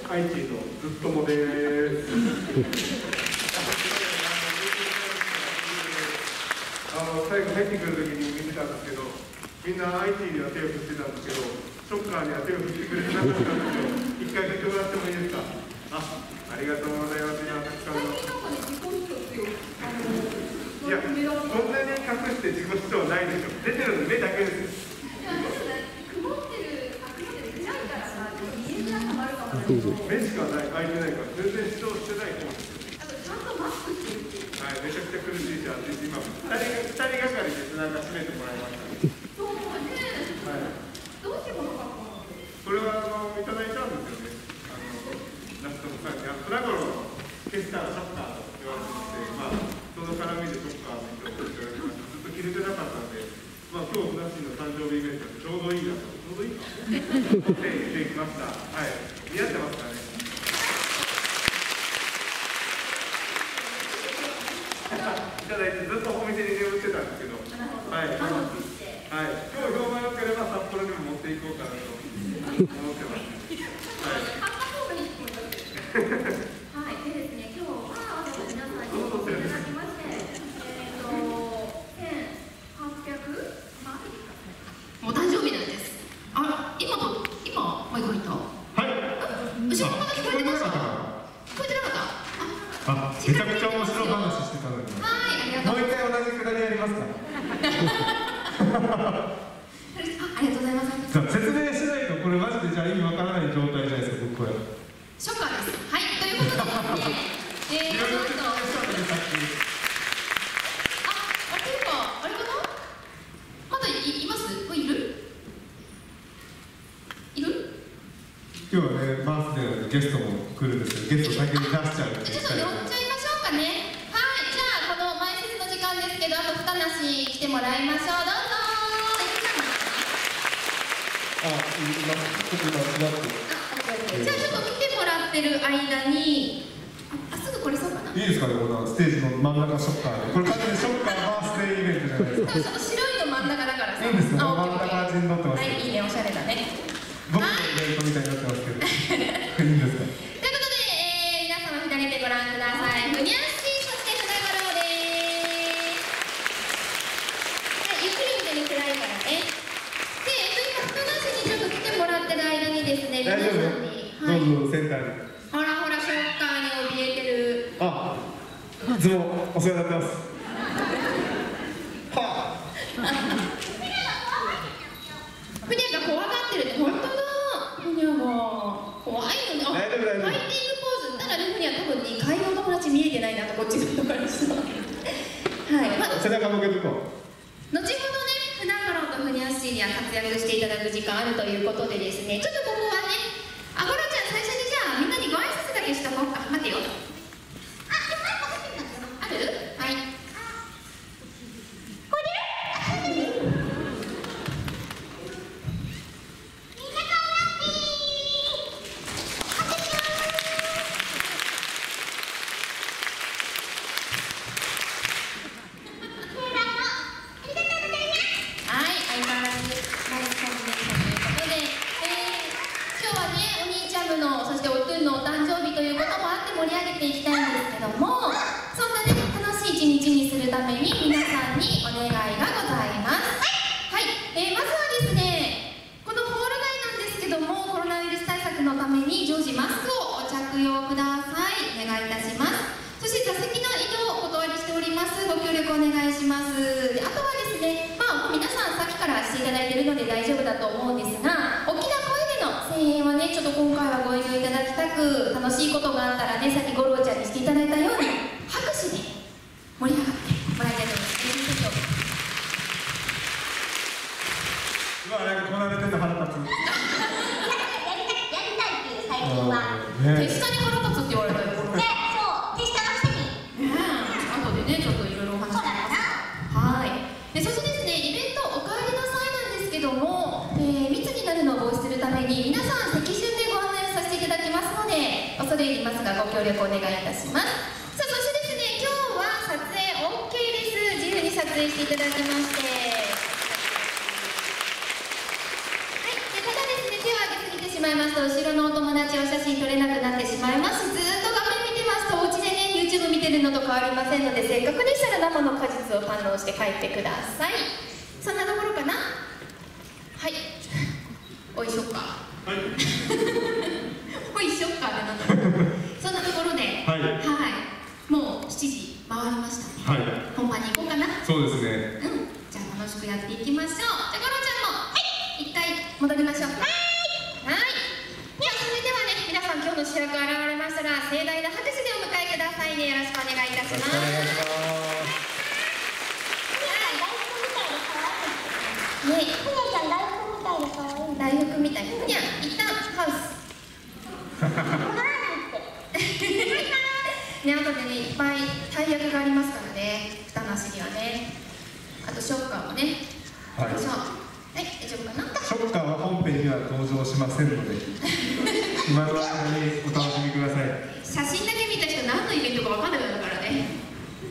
IT のずっともです。最後入ってくるときに見てたんですけど、みんな IT には手を振ってたんですけど、ショッカーには手を振ってくれなかったんですよ。一回振ってもらってもいいですか。ありがとうございます。今たくさんの。いや、こんなに隠して自己主張ないでしょ。出てるの目だけです。曇ってる、暗いからさ、見えづらさもあるかもしれない。目しかない、開いてないから、全然主張してないと思うんですよ。ちゃんとマスクしてるっていう。はい、めちゃくちゃ苦しいじゃん。今、2人がかりでなんか閉めてもらいました。そうね。はい。どうしてこの格好なの？これはいただいたんですよね。ラストの際に、船頃の消したらショッカーと言われてて、まあ、その絡みでショッカーの人を言われてました。ずっと着れてなかったんで、まあ、今日、ふなっしーの誕生日イベントでちょうどいいなと、ちょうどいいか手できました。はい。似合ってますかね。いただいてずっとお店に眠ってたんですけど、はい。はい。今日評判良ければ札幌にも持っていこうかなと思ってます。はい。 はい。でですね、今日は皆さんにお越しいただきまして、1800万お誕生日なんです。今マイク入った？ はい。 後ろの方聞こえてました？聞こえてなかった？ めちゃくちゃ面白い話してたのに。 はい、ありがとう。 もう一回同じくだりやりますか。 ありがとうございます。 じゃあ説明しないとこれマジでじゃあ意味わからない状態じゃないですか。僕これ。 ショッカーです。はい、ということでですね。ちょっと。あれかな？まだいます？いる？ 今日はね、バースデーのゲストも来るんですけど、ゲスト先に出しちゃう。 ちょっと呼んじゃいましょうかね。はい、じゃあこの前説の時間ですけど、あと2なし来てもらいましょう。どうぞ。じゃあちょっと来てもらってる間に、すぐこれそうかな。 いいですかね、このステージの真ん中ショッカーで。これ完全にショッカーバースデーイベントじゃないですか。 白いの真ん中だからさ。 いいですね、真ん中味になってます。 はい、いいね、おしゃれだね。 僕のイベントみたいになってますけど。いいんですか。 ということで、皆様左手ご覧ください。ふにゃっしー、そして船五郎です。ゆっくり見てね、暗いからね。で、今、ふなっしーにちょっと来てもらってる間にですね、皆さんに。 どうぞ、センターに。 ほらほら、ショッカーに怯えてる。 いつもお世話になってます。はあ。 ふにゃが怖がってるって、本当だ。ふにゃが怖いのね。ファイティングポーズ。ただね、ふにゃ多分2階のお友達見えてないなと、こっちの友達と。はい。まあ、 背中向けてこう。後ほどね、船五郎とふにゃっしーには活躍していただく時間あるということでですね、ちょっとここはね、ゴロちゃん最初にじゃあみんなにご挨拶だけしとこうか。待てよ。ある？はい。これ？盛り上げていきたいんですけども、そんなね、楽しい一日にするために皆さんにお願いがございます。はい、まずはですね、このホール内なんですけども、コロナウイルス対策のために常時マスクをお着用ください。お願いいたします。そして座席の移動をお断りしております。ご協力お願いします。で、あとはですね、もう皆さんさっきからしていただいているので大丈夫だと思うんですが、大きな声での声援はね、ちょっと今回はご遠慮いただきたく、楽しいことがあったらね、さっき五郎ちゃんにしていただいたように拍手で盛り上がってもらいたいと思います。 うわ、なんかこなれてるの腹立つ。 やりたいっていう最近は。 手下に腹立つって言われたよ。 そう、手下の人に。 後でね、ちょっといろいろお話しします。はい。で、そしてですね、イベントお帰りなさいなんですけども、密になるのを防止するために皆さん席順でご案内させていただきますので、恐れ入りますがご協力お願いいたします。さあ、そしてですね、今日は撮影 OK です。自由に撮影していただきまして。はい。で、ただですね、手を挙げすぎてししまいますと後ろのお友達お写真撮れなくなってしまいますし、ずっと画面見てますとお家でね YouTube 見てるのと変わりませんので、せっかくでしたら生の果実を堪能して帰ってください。そんなところかな。はいおいしょっかおいしょっかってなんだそんなところで、はい、もう7時回りましたね。本番に行こうかな。 そうですね。 じゃあ楽しくやっていきましょう。じゃあゴロちゃんも一回戻りましょうか。はい。ではそれではね、皆さん今日の主役現れましたら盛大な拍手でお迎えくださいね。よろしくお願いいたします。大福みたい。ふにゃ、一旦ハウス。ね、あとでね、いっぱい大役がありますからね。蓋なしにはね。あとショッカーもね。はい、大丈夫かな。 ショッカーは本編には登場しませんので、今の間にお楽しみください。 写真だけ見た人、何のイベントか分かんなくなるからね。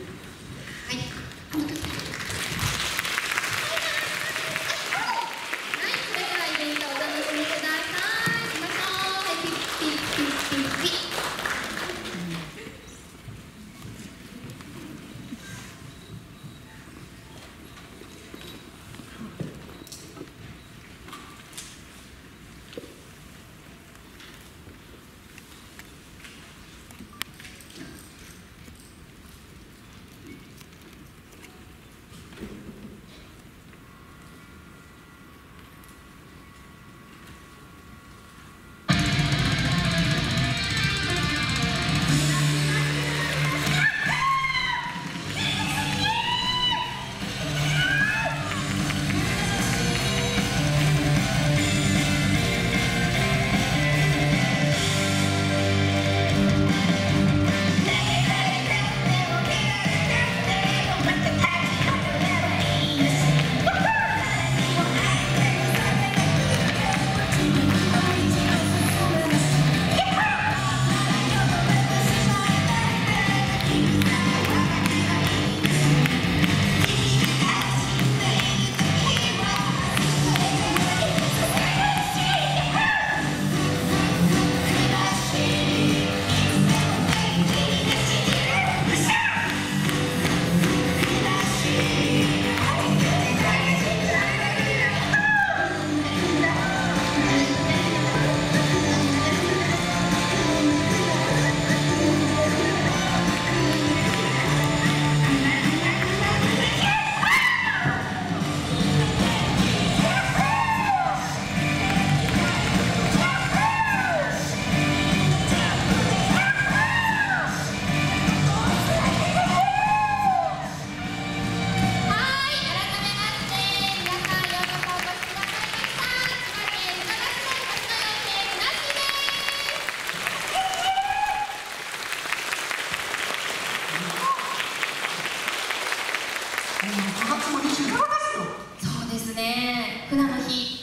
そうですね、船の日。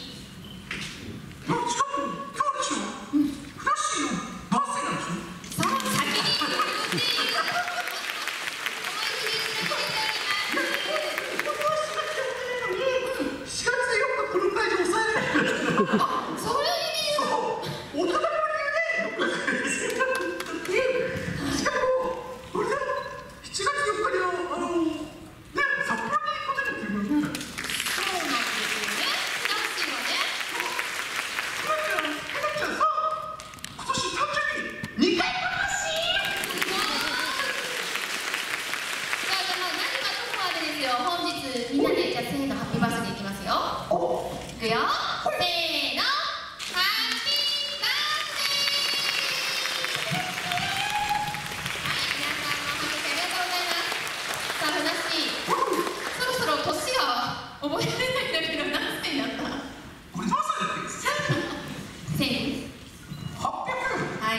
本日みんなでじゃあせーのハッピーバースデーいきますよ。いくよ、せーの、ハッピーバースデー。はい、皆さんも拍手ありがとうございます。さあ、ふなっしー、そろそろ年が覚えられないんだけど何歳になった？ これ何歳だっけ ？1000。 800。 はい。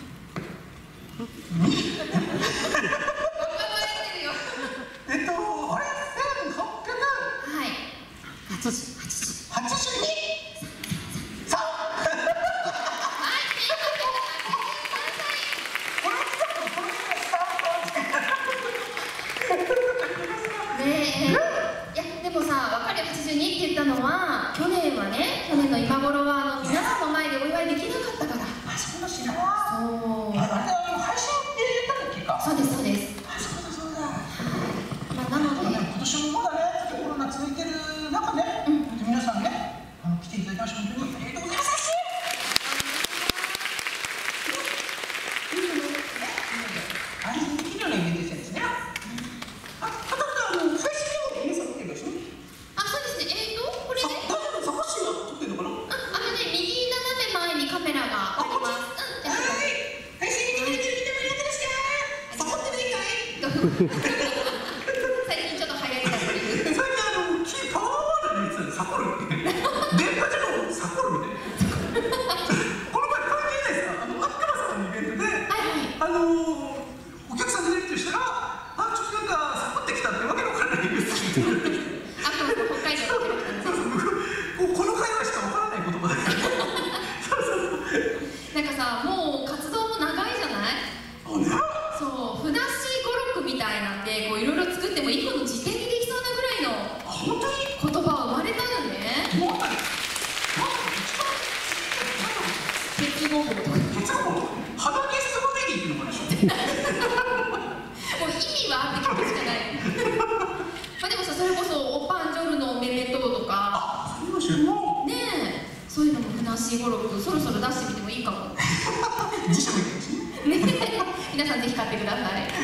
あれ1800。 はい。82。 さねえ、いやでもさ、分かる82って言ったのは去年はね、去年の今頃は皆さんの前でお祝いできなかったから。 そうだしな。 そう。 あれ配信でやったっけか。 そうですそうです。 そうだ。 まあなので今年もまだね、コロナ続いてる中ね、皆さんね、来ていただきまして本当にありがとうございます。安心できるようなイベントしてるんですね。 これね。右斜め前にカメラがあります。 配信見てくれてる人もいるんですか？サボってないかい？ 最近ちょっと流行りだしてる。 最近パワーワードのやつサコるって電波ジャムをサコるみたいな。この前関係ないですか？秋川さんのイベントでお客さんでレビューしたらちょっとなんかサコってきたってわけのわからないんですけど。 北海道のこの会話しかわからない言葉だから。 なんかさ、もう活動も長いじゃない？そう、ふなっしー語録みたいなんで、こういろいろ作っても一個の辞典にできそうなぐらいの言葉生まれたのね。結合法とか。 肌毛すごいっていうのかな。 もう意味はあって聞くしかない。まあでもさ、それこそおパンジョルのメメトとか。ねえ、そういうのもふなっしー語録そろそろ出してみてもいいかも。 自社でいいですね。 皆さんぜひ買ってください。はい。さ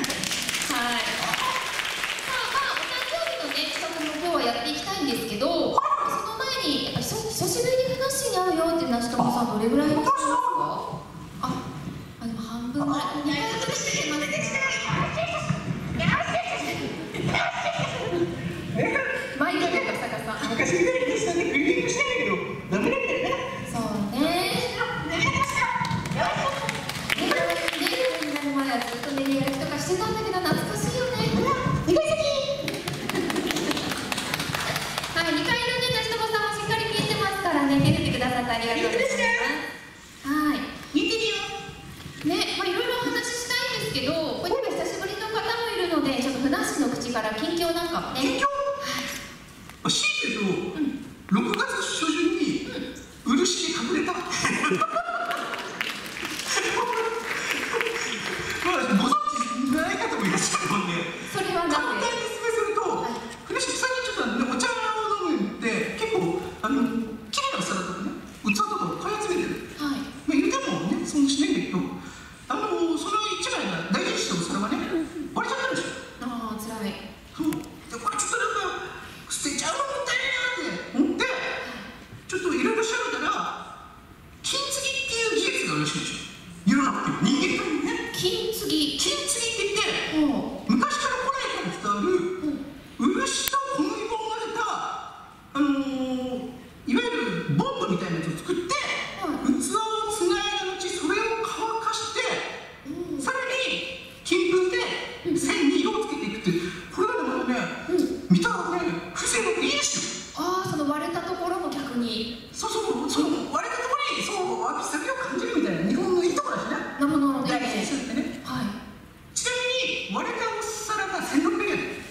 あ、お誕生日のね企画も今日はやっていきたいんですけど、その前にやっぱ久しぶりにふなっしーに会うよっていうなしともさんどれぐらいですか？でも半分ぐらい。マイクとか逆さん。 昔みたいに下でクリーニングしてないけどダメなんだよね。 そうね。みんなの前はずっと練り歩きとかしてたんだけど懐かしいよね。 2階席。 はい、2階のねなしともさんもしっかり見えてますからね、出ててくださってありがとうございます。はい。 見てるよ。 ね、まあいろいろお話ししたいんですけど、これ久しぶりの方もいるので、ちょっとふなっしーの口から近況なんかもね。 近況？しいけど、6月初旬に漆に隠れた。ご存知ない方もいらっしゃるもんね。 それは簡単に説明すると、ふなっしー最近ちょっとお茶を飲むんで結構綺麗なお皿とかね、器とかを買い集めてる。 はい。 言うてもね、そんなしないんだけど、その一枚が大事にしてお皿がね、割れちゃったんですよ。 ああ、つらい。 そう。で、これちょっとなんか捨てちゃうのもったいないなって思って、ちょっといろいろ調べたら、金継ぎっていう技術があるらしいんですよ。世の中っていう人間界にね。 金継ぎ。 金継ぎって言って、昔から古来から伝わる漆と小麦粉を混ぜたいわゆるボンドみたいなやつを作って、器をつないだ後それを乾かして、さらに金粉で線に色をつけていくっていう、これがまたね、見たらね風情がいいですよ。 ああ、その割れたところも逆に。 その割れたところにそう秋先を感じるみたいな日本のいいところだしね。 なるほどね。 大事にするってね。 はい。 ちなみに割れたお皿が1600円。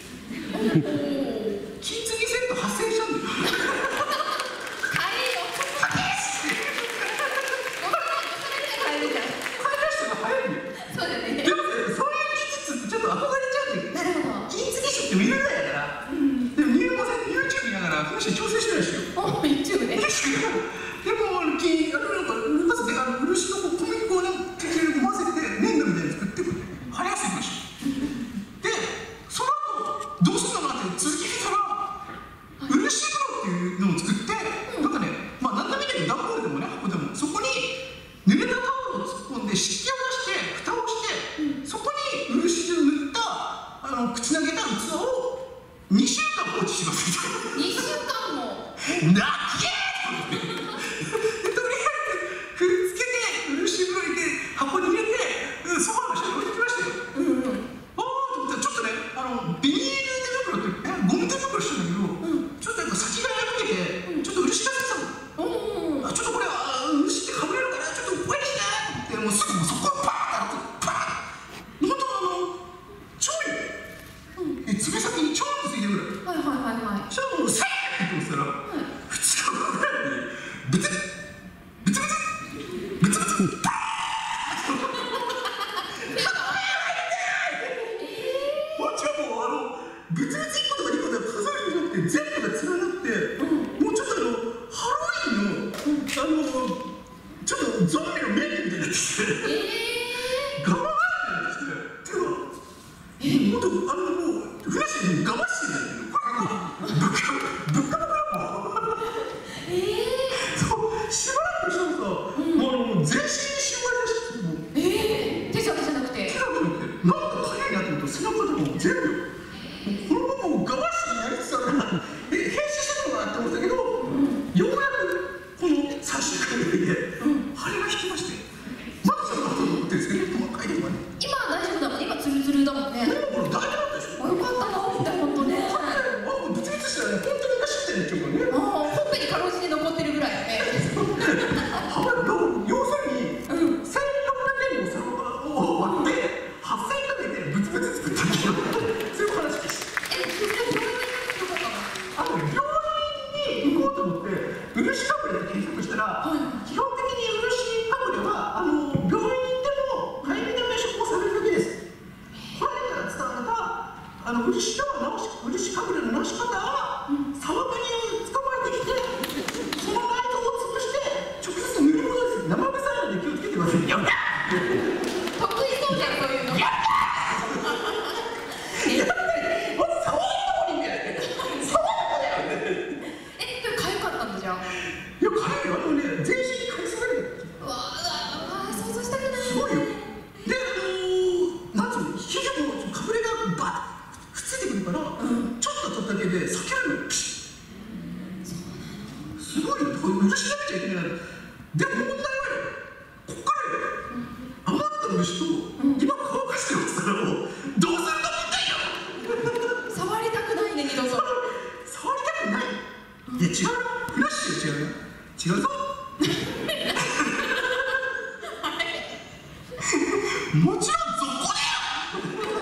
金継ぎセット8000円したんだよ。 買えよ。 高いっす。 買えるじゃん。 買い出したの早いんだよ。 そうだよね。 でもね、そういう技術ってちょっと憧れちゃうんだよ。 なるほど。 金継ぎ師って見るぐらいだから。でも入門さん YouTube 見ながらふなっしー調整してるらしいよ。 お、YouTube ね。 でもなんかまずね漆の小麦粉をね混ぜて粘土みたいに作ってくる。貼りやすいらしい。で、その後どうするのかって続き見たら漆風呂っていうのを作って、なんかね、まあ何でもいいけど段ボールでもね箱でもそこに濡れたタオルを突っ込んで湿気を出して蓋をして、そこに漆を塗ったつなげた器を2週間放置します。 2週間も。 なっけーとりあえずくっつけて漆風呂入れて箱に入れてソファーの下に置いてきましたよ。ああと思ったらちょっとねビニール手袋ってゴム手袋してるんだけど、ちょっとやっぱ先が破けてちょっと漆がついたの。ちょっとこれ漆ってかぶれるからちょっと怖いしなってもうすぐそこをパーッとパーッほんと調理爪先に調理ついてるぐらい。 はいはいはいはい。 そしたらもうサイッて言ってますから2日後そうしばらくしてると、もう全身にしわりだし、 手先じゃなくて手だけじゃなくて、なんか早いなと思うと背中とかも全部このままもう我慢してやりつつあるから編集してるのかなって思ったけど、ようやくこの3週間ぐらいで腫れが引きまして、まだその後残ってるんですけど、細かいとこがね。 今は大丈夫だもんね。今ツルツルだもんね。 これ大丈夫でしょ。 よかったなって本当ね。 ブツブツしたらね、本当に昔ってね、今日はね。 ほっぺにかろうじて残ってるぐらいね。 要するに、1600円の皿を割って8000円かけてブツブツ作ったんですよ。そういう話です。病院に行こうと思って漆かぶれで検索したら、基本的に漆かぶれは病院に行っても早めの名処方されるだけです。これから伝われた漆かぶれの直し方は、サワガニを捕まえてきて、その内臓を潰して直接塗るものです。生臭いので気をつけてください。やった得意そうじゃん、そういうの。 やったまず触るとこに見える。触るとこだよね。 それかゆかったんじゃん。 いや、かゆいよ。全身にかゆすぎる。 うわあ、想像したくない。 すごいよ。で、なんつうの、皮膚もかぶれがバッくっついてくるから、ちょっと取っただけで裂けるの。ピシッ。すごいよ。これ漆だけじゃいけない。でも問題はよ、こっからよ、余った漆と今乾かしてる皿をどうすると思ったんよ。 触りたくないね、二度と。 触りたくない。いや、違う。フラッシュ違うよ。違うぞ。もちろんそこだよ。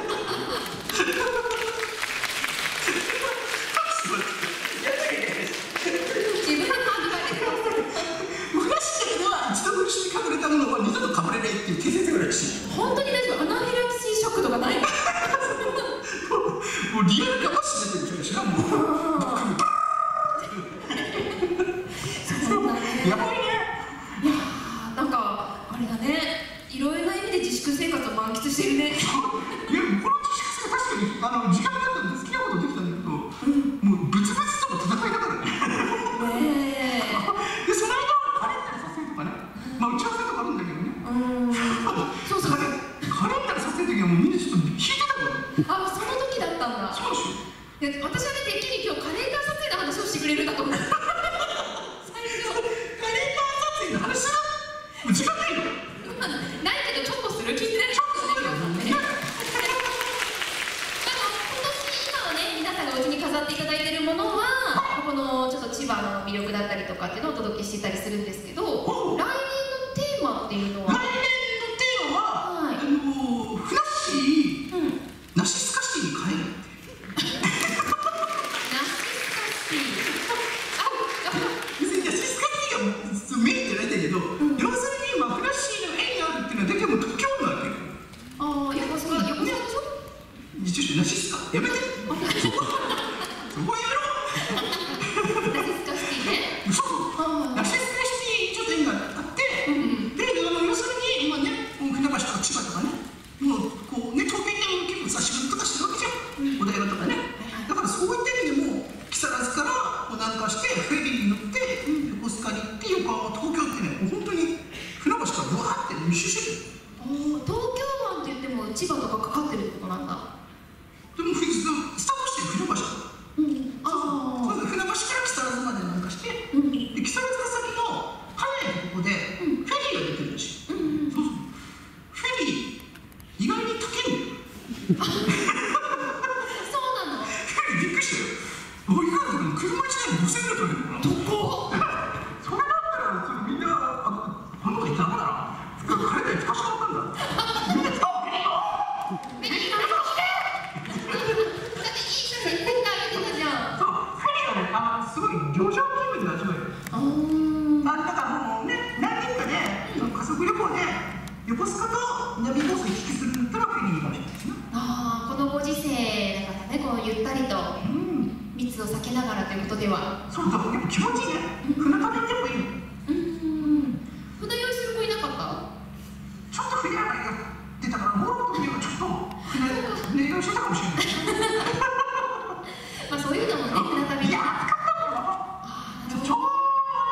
自分で考えてください。 フラッシュは一度漆にかぶれたものは二度とかぶれないっていう定説があるし。 本当に大丈夫。アナフィラキシーショックとかないの？ もうリアルかもしれないけど、しかもそうだね。 やばいね。 いやー、なんかあれだね。いろいろな意味で自粛生活を満喫してるね。 いや、この自粛生活確かに時間があったんで好きなことできたんだけど、もうブツブツとの戦いだからね。 ねえ。 で、その間カレンタルさせるとかね、まあ打ち合わせとかあるんだけどね。 そうそう。 カレンタルさせるときはもうみんなちょっと引いてたから。 あ、その時だったんだ。 そうでしょ。 いや、私はね、てっきり今日カレンダー撮影の話をしてくれるんだと思って。最初。 カレンダー撮影の話する？時間ないの？ ないけどちょっとする？聞いてない？ちょっとね。でも今はね、皆さんがお家に飾っていただいているものは、このちょっと千葉の魅力だったりとかっていうのをお届けしてたりするんですけど、来年のテーマっていうのは？ 来年のテーマは、ふなっしー、ナシスカシティに変える。ナシスカシティがメインじゃないんだけど、要するにふなっしーの絵にあるっていうのはだけも東京なわけよ。 ああ、横須賀でしょ？ 一応ナシスカやめて。そこはやめろ。 ナシスカシティね。 そうそう。ナシスカシティちょっと絵があって、で要するに今ね、船橋とか千葉とかね、もうこうね、東京に結構さ仕事とかしてるわけじゃん。お台場とかね。だからそういった意味でも木更津から南下してフェリーに乗って横須賀に行って横浜東京ってね、本当に船橋からブワーって密集してる。 東京湾って言っても千葉とかかかってるってことなんだ。 でもスタートして船橋だ。 ああ。 船橋から木更津まで南下して、で木更津が先の早いとこでフェリーが出てるらしい。そうそう。フェリー意外に高いんだよ。 そうなの？ フェリーびっくりしたよ。いくらだけど車1台5000円ぐらい取れるのかな。 どこ？ それだったらちょっとみんなあの子行ったのかな。彼らに貸しかったんだ。みんなすごい旅情気分で味わえる。だからもうね、何人かで家族旅行で横須賀と南房総行き来するんだったらフェリーにいいかもしれないですね。 このご時世だからね、こうゆったりと密を避けながらということでは。 そうだ、でも気持ちいいね。船旅行ってもいいの。 船酔いする子いなかった？ ちょっと船が出たからもう時はちょっと船酔いしてたかもしれない。 まあそういうのもね、船旅で。 いや、暑かったからちょうど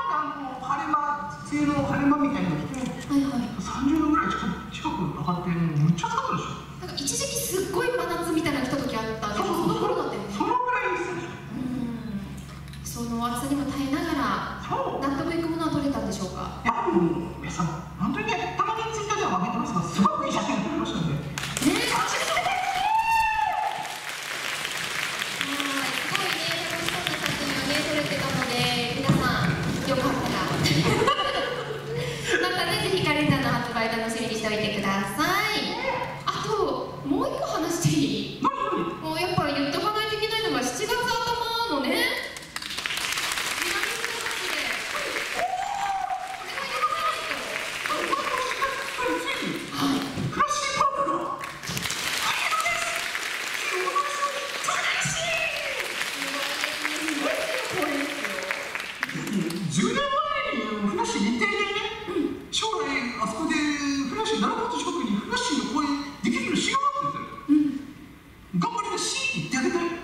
普通の晴れ間みたいなの来て、 はいはい。 30度ぐらい近く上がって、むっちゃ暑かったでしょ。 なんか一時期すっごい真夏みたいなの来た時あったけど、その頃だったよね。 そのぐらいですよ。 その暑さにも耐えながら納得いくものは撮れたんでしょうか。 いや、もう皆さん本当にね、たまにツイッターでは上げてますが、すごくいい写真が撮れましたんで。 ね、楽しみにしておいてください。あともう一個話していい？もうやっぱり言っとかないといけないのが7月頭のね、 10年前にふなっしー日テレでね、将来あそこでふなっしー7月近くにふなっしーの公演できるようにしようって言ってたよ。頑張りなしって言ってあげたい。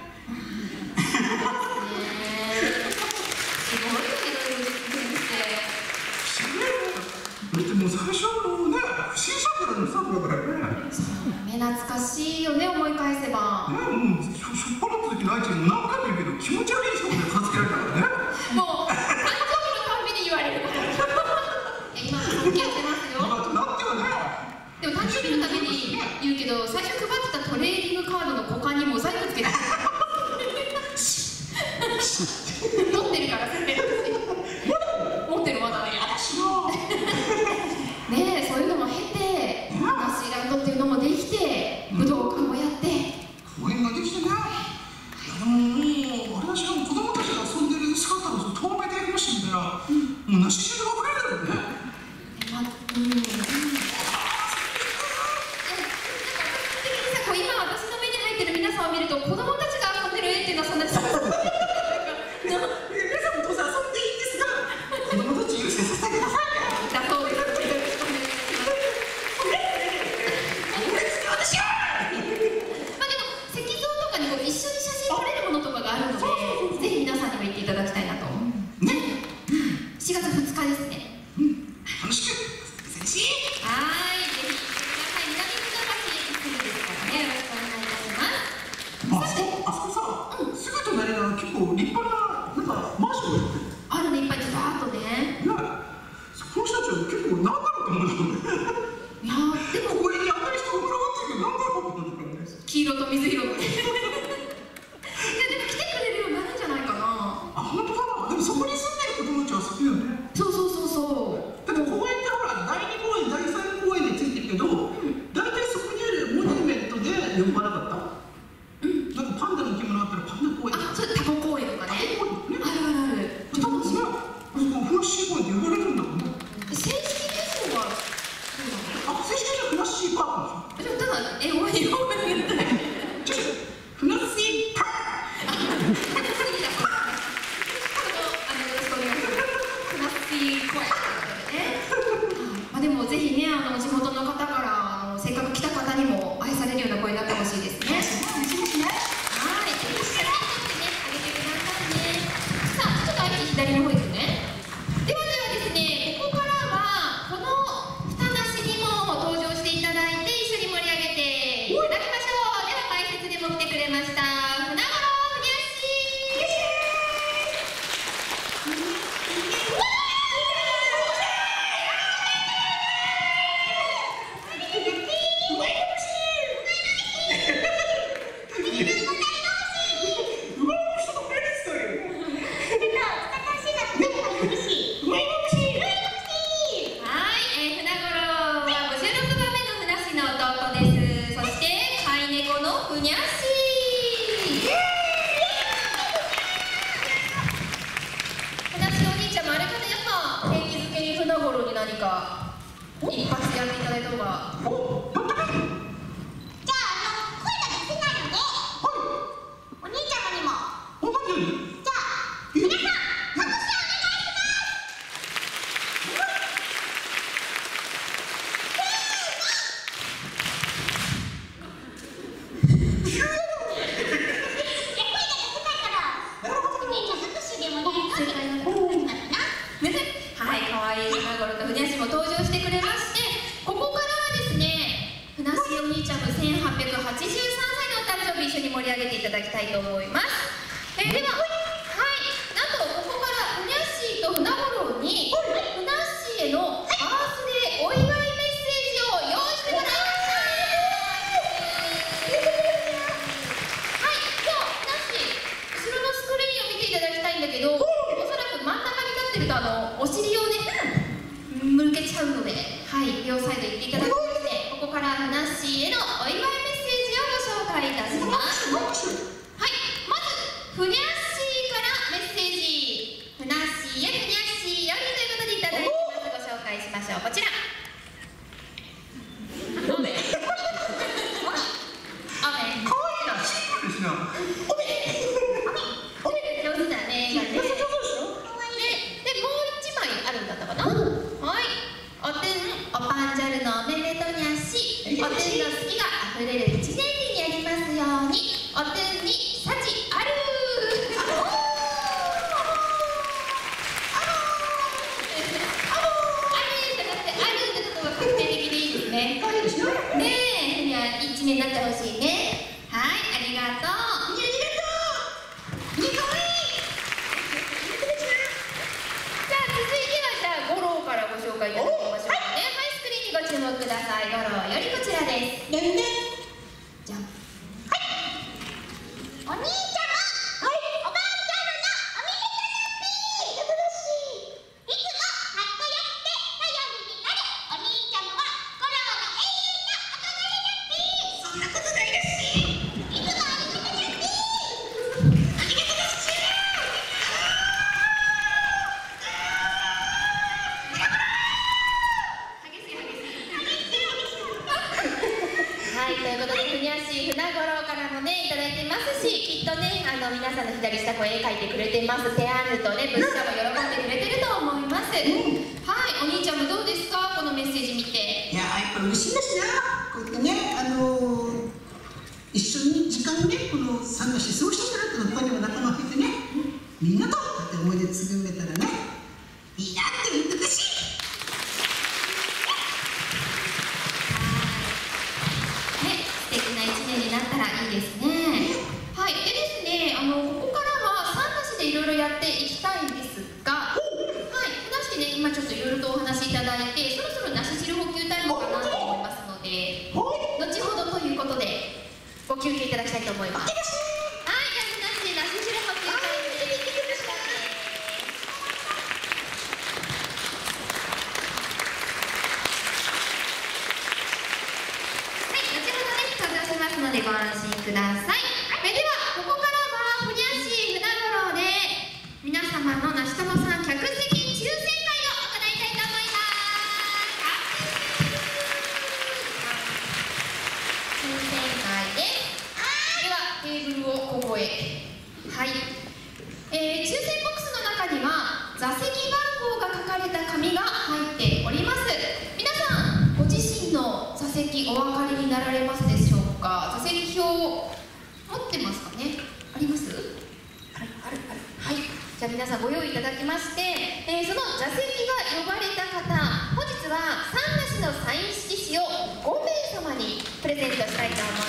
だってもう最初のね、不審者からのスタートだからね。 そうね、懐かしいよね、思い返せば。 もうしょっぱなった時の相手に何回も言うけど、気持ち悪い人で助けられたからね。 もう誕生日のたびに言われるから。今も尊敬してますよ。 なんてはね。 でも誕生日のたびに言うけど、最初配ってたトレーディングカードの股間にモザイクつけて持ってるからそれ持ってるまだね。ねえ、そういうのも経て、ナッシーランドっていうのもできて、武道館もやって公園ができてね。もう私は子供たちが遊んでる姿を遠目で見ましたみたいな、もうナッシー汁が溢れるよね。 今私の目に入ってる皆さんを見ると、子供たちが遊んでる絵っていうのはそんなに皆さんもどうぞ遊んでいいんですが、子供たち優先させてください。 だそうです。まあでも石像とかにこう一緒に写真撮れるものとかがあるので、ぜひ皆さんにも行っていただきたいなと。ね、4月2日ですね。 楽しくぜひ。 はい、ぜひ行ってください。南船橋駅すぐですからね、よろしくお願いいたします。 あそこさ、すぐ隣が結構立派ななんかマンションがあるね、いっぱいずらーっとね。 その人たちは結構何だろうと思うんだよね。 いやー、でもここに赤い人が群がってるけど何だろうと思うんだよね。 黄色と水色のでも来てくれるようになるんじゃないかな。 本当かな。でもそこに住んでる子供たちは好きだよね。 そうそうそうそう。 だって公園ってほら第2公園第3公園でついてるけど、大体そこにあるモニュメントで呼ばなかった。なんかパンダの着物あったらパンダ公園。 あ、それタコ公園とかね。あるあるある。 多分ね、あそこフラッシー公園って呼ばれるんだもんね。 正式名称は正式名称フラッシーパークでしょ。 ただ英語に言っただけ。 フラッシーパーク。 よろしくお願いします。フラッシー公園ということでね。まあでもぜひね、地元の方からせっかく来た方にも愛されるような声になってほしいですね。はい、ぜひ写真撮ってね、あげてくださいね。さあ、ちょっとあえて左の方行くね。ではですね、ここからはこのふたなしにも登場していただいて一緒に盛り上げていただきましょう。では解説でも来てくれました船頃ふにゃっし何か一発やっていただいた方が。 じゃあ、声が出せないので、お兄ちゃまにも。じゃあ、皆さん、拍手をお願いします。声が出せないから、お兄ちゃん拍手でお願いします。 はい、可愛愛い船頃とふにゃっしーも登場してくれまして、ここからはですね、ふなっしーお兄ちゃんの1883歳のお誕生日一緒に盛り上げていただきたいと思います。では、はい、なんとここからふにゃっしーと船頃にふなっしーへのバースデーお祝いメッセージを用意してもらいました。はい、今日ふなっしー後ろのスクリーンを見ていただきたいんだけど、おそらく真ん中に立ってるとお尻をね向けちゃうので、はい、両サイド行っていただきまして、ここからふなっしーへのお祝いメッセージをご紹介いたします。はい、まずふにゃっしーからメッセージ。ふなっしーへふにゃっしーよりということでいただいてます。ご紹介しましょう。こちら。雨。雨。 可愛いな、シンプルですな。 上手だね。で、もう一枚あるんだったかな。はい。おてん、おぱんじゃるのおめでとにゃっし。おてんの好きがあふれる一年になりますように。おてんに幸ある。ねえ、ふにゃ一年になってほしいね。はい、ありがとう。じゃあ続いては五郎からご紹介いただきましょうね。はい、スクリーンにご注目ください。五郎よりこちらです。じゃん。 お兄ちゃま、おばあちゃんのおめでとうなっぴー。いつもかっこよくて頼りになるお兄ちゃまは五郎の永遠の憧れなっぴー。そんなことないですし。いつもありがとうなっぴー。ありがとうですし。 はい、ということでふにゃっしー、船五郎からもねいただいてますし、きっとね皆さんの左下こう絵描いてくれてます。テアーヌとねブッシャも喜んでくれてると思います。はい、お兄ちゃんもどうですか、このメッセージ見て。 いや、やっぱ嬉しいですな。こうやってね、一緒に時間ね、この参加して過ごしてくれるって他にも仲間がいてね、みんなとこうやって思い出つぐめたらね、いいなって言ってほしい。 素敵な一年になったらいいですね。はい、でですね、ここからは3なしでいろいろやっていきたいんですが、はい、ふなっしーね、今ちょっといろいろとお話しいただいて、そろそろなし汁補給タイムかなと思いますので、後ほどということでご休憩いただきたいと思います。はい、じゃあふなっしー、なし汁補給タイムです。のでご安心ください。ではここからはふにゃっしー、船五郎で皆様のなしともさん客席抽選会を行いたいと思います。抽選会です。ではテーブルをここへ。はい、抽選ボックスの中には座席番号が書かれた紙が入っております。皆さんご自身の座席お分かりになられますでしょうか。座席表持ってますかね。あります？ある。はい。じゃあ皆さんご用意いただきまして、その座席が呼ばれた方、本日は3なしのサイン色紙を5名様にプレゼントしたいと思います。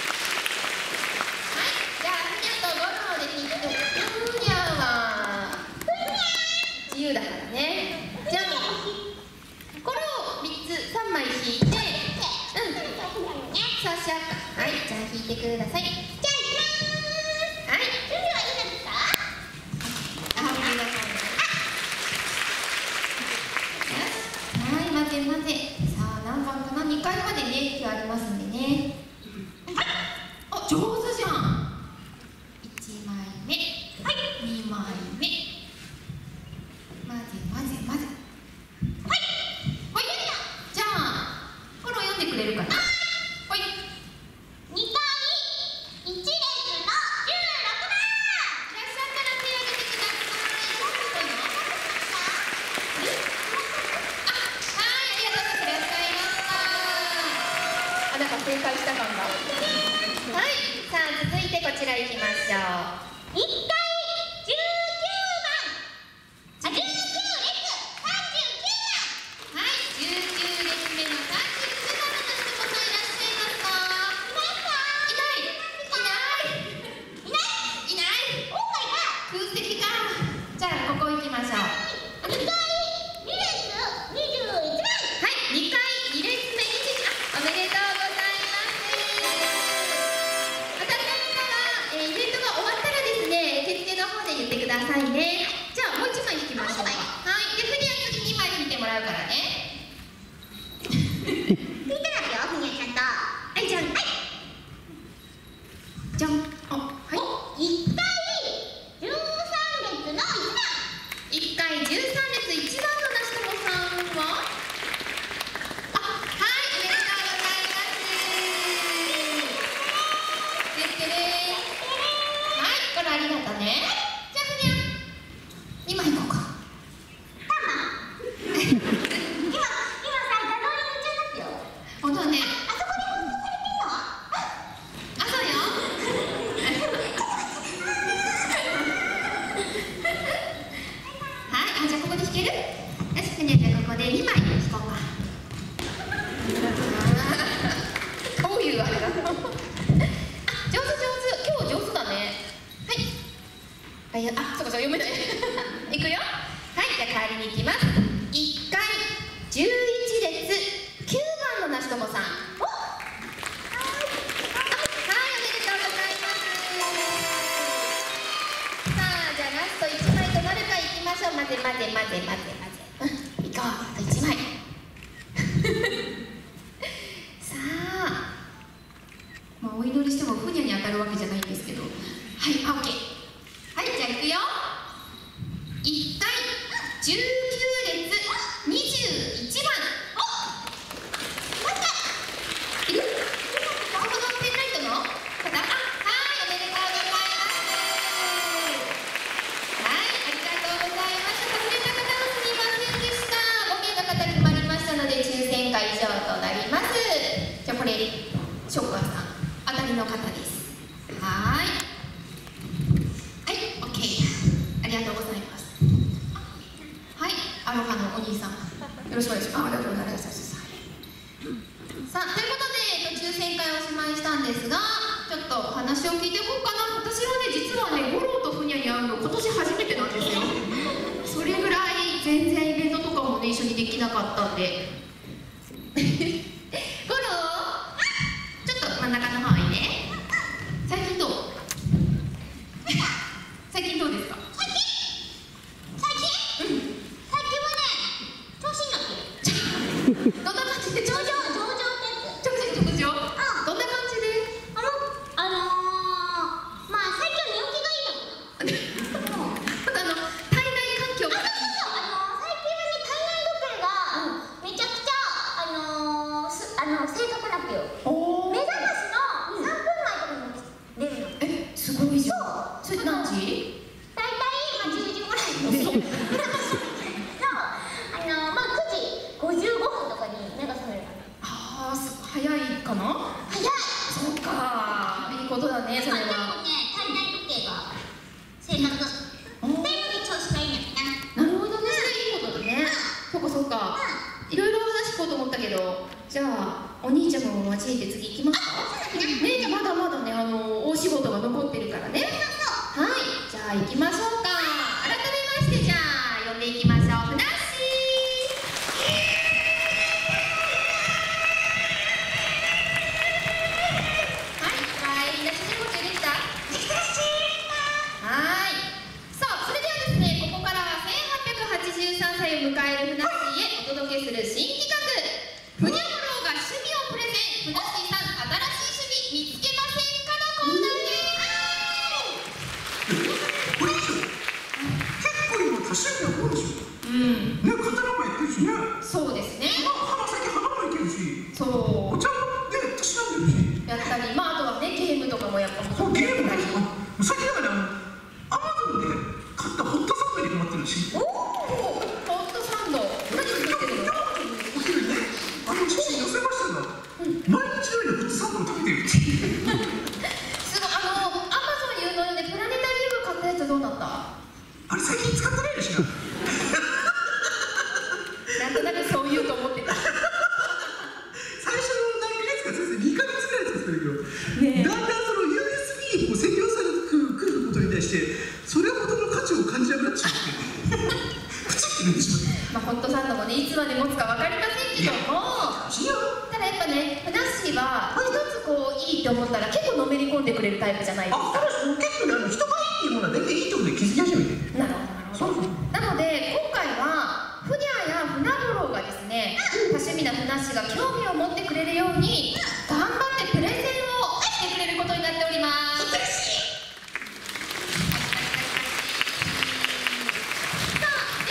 はい。じゃあふにゃと5郎で引いて、ふにゃは自由だからね。じゃあこれを3枚引いて、そうしようか。はい、じゃあ引いてください。じゃあいきます。はい。準備はいいですか？あ、ごめんなさい。はい、待て。さあ何番かな。2階までね駅ありますんでね。あ、上手じゃん。1枚目。はい。2枚目。混ぜ。はい。じゃあこれを読んでくれるかな。 2階1列の16番。いらっしゃったら手を挙げてください。はい、ありがとうございました。なんか正解した感が。はい、さあ続いてこちら行きましょう。 1階19番。19列3 1階13列1番のなしともさんは、あ、はい、おめでとうございます。てってれー。はい、これありがとうね。じゃあふにゃ2枚いこうか。本当はね、あそこに放送されてんの？あ、そうよ。はい、あ、じゃあここで弾ける？よし、ふにゃ、じゃあここで2枚弾こうか。どういうあれだ？あ、上手上手、今日上手だね。はい。あ、そうかそう、読めない。いくよ。はい、じゃあ代わりに行きます。1階11列9番のなしともさん。はい、おめでとうございます。さあ、じゃあラスト1枚となるかいきましょう。待て待て待て待て待て。いこう、あと1枚。さあ、まあ、お祈りしてもふにゃに当たるわけじゃないんですけど。はい、オッケー。はい、じゃあいくよ。1階19列21番。いる？ここのペンライトの方？あ、はい、おめでとうございます。はい、ありがとうございました。外れた方はすみませんでした。5名の方決まりましたので抽選会以上となります。じゃあこれショッカーさん当たりの方です。はい、はい、オッケー。ありがとうございます。はい、アロハのお兄さん、よろしくお願いします。ありがとうございます。さあ、ということで、抽選会をおしまいしたんですが、ちょっとお話を聞いていこうかな。私はね、実はね、五郎とふにゃに会うの今年初めてなんですよ。それぐらい全然イベントとかもね、一緒にできなかったんで。五郎、ちょっと真ん中の方にね。最近どう？最近どうですか？どんな感じで？上々ってやつ。上々。どんな感じで？ まあ最近は寝起きがいいの。 体内環境が。 最近はね、体内時計がめちゃくちゃ正確なってよ。目覚ましの3分前とかに出るの。 え、すごいじゃん。それ何時？ 大体10時ぐらいに。そう。まあ9時55分とかに目が覚めるから。 ああ、早いかな？ 早い。 そうか、いいことだね、それは。 でもね、体内時計が正確。っていうより調子がいいんだな。 なるほどね、それいいことだね。そうかそうか。いろいろ話聞こうと思ったけど、じゃあお兄ちゃんも交えて次行きますか？ね、じゃあまだまだね、大仕事が残ってるからね。はい、じゃあ行きましょうか。改めまして、じゃあ呼んでいきましょう。ふなっしー。迎えるふなっしーへお届けする新企画、ふにゃごろうが趣味をプレゼン、ふなっしーさん新しい趣味見つけませんかのコーナーです。 これ以上結構今多趣味が多いでしょ。ね、刀もやってるしね。そうですね。花咲花もいけるし、そう、お茶もね、たしなんでるしやったり、まああとはね、ゲームとかもやっぱゲームも最近だからアマゾンで買ったホットサンドにハマってるし。 ホットサンド何作ってるの？ お昼ね、写真載せましたが、毎日のようにホットサンドを食べてるっていう。 すごい、アマゾン有能でプラネタリウム買ったやつどうなった？ あれ最近使ってないでしょ。 なんとなくそう言うと思ってた。 最初の何ヶ月か先生2ヶ月ぐらい使ってるけど、だんだんその USB に占領されてくることに対してそれほどの価値を感じなくなっちゃってプチってなってしまって、 まあホットサンドもね、いつまで持つか分かりませんけども、ただやっぱね、ふなっしーは一つこういいと思ったら結構のめり込んでくれるタイプじゃないですか。 結構ね、人がいいっていうものは大体いいところで気づき始めて。 なるほど、なので今回はふにゃやふなごろうがですね、多趣味なふなっしーが興味を持ってくれるように頑張ってプレゼンをしてくれることになっております。さあ、で